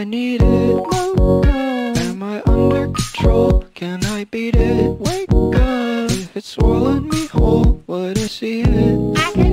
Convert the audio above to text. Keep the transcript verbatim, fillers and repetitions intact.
I need it. Am I under control? Can I beat it? Wake up. If it's swallowing me whole, would I see it? I can